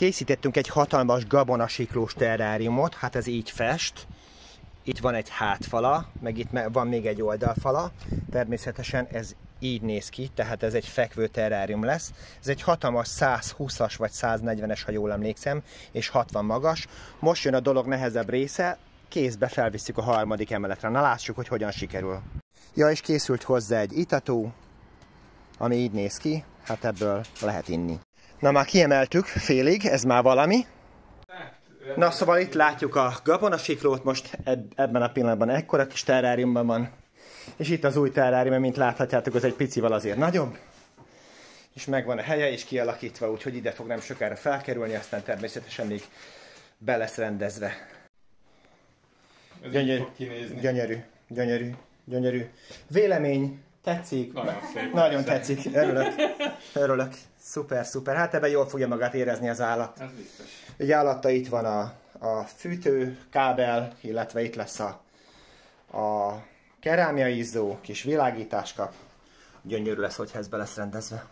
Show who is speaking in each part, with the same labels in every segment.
Speaker 1: Készítettünk egy hatalmas gabonasiklós terráriumot, hát ez így fest. Itt van egy hátfala, meg itt van még egy oldalfala. Természetesen ez így néz ki, tehát ez egy fekvő terrárium lesz. Ez egy hatalmas 120-as vagy 140-es, ha jól emlékszem, és 60 magas. Most jön a dolog nehezebb része, kézbe felvisszük a harmadik emeletre. Na lássuk, hogy hogyan sikerül. Ja, és készült hozzá egy itató, ami így néz ki, hát ebből lehet inni. Na már kiemeltük félig, ez már valami. Na szóval itt látjuk a gabonasiklót, most ebben a pillanatban ekkora kis terráriumban van. És itt az új terrárium, mint láthatjátok, az egy picivel azért nagyobb. És megvan a helye is kialakítva, úgyhogy ide fog nem sokára felkerülni, aztán természetesen még be lesz rendezve. Gyönyörű, gyönyörű, gyönyörű, gyönyörű. Vélemény, tetszik? Nagyon tetszik, örülök. Szuper, szuper. Hát ebben jól fogja magát érezni az állat.
Speaker 2: Ez biztos.
Speaker 1: Ugye alatta itt van a fűtő, kábel, illetve itt lesz a kerámia izzó, kis világítás kap. Gyönyörű lesz, hogyha ez be lesz rendezve.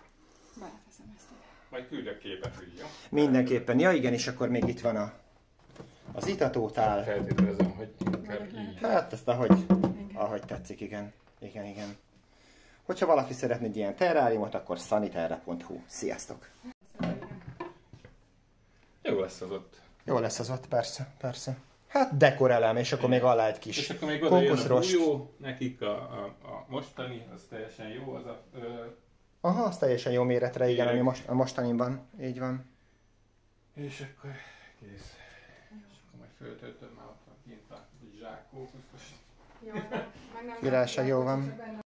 Speaker 2: Majd küldök képet, úgy, jó?
Speaker 1: Mindenképpen. Ja igen, és akkor még itt van az itatótál.
Speaker 2: Feltételezem, hogy inkább így.
Speaker 1: Hát ezt ahogy tetszik, igen. Igen. Hogyha valaki szeretne egy ilyen terráriumot, akkor saniterra.hu. Sziasztok!
Speaker 2: Jó lesz az ott.
Speaker 1: Jó lesz az ott, persze. Hát dekorelem, és akkor még alá egy kis
Speaker 2: és akkor még oda jön a
Speaker 1: konkuszrost.
Speaker 2: bújó, nekik a mostani, az teljesen jó. Az
Speaker 1: Aha, az teljesen jó méretre, igen, ami a mostanin van. Így van.
Speaker 2: És akkor kész. És akkor majd föltöltöm már ott kint a zsákókuszt.
Speaker 1: Királyság, jó van.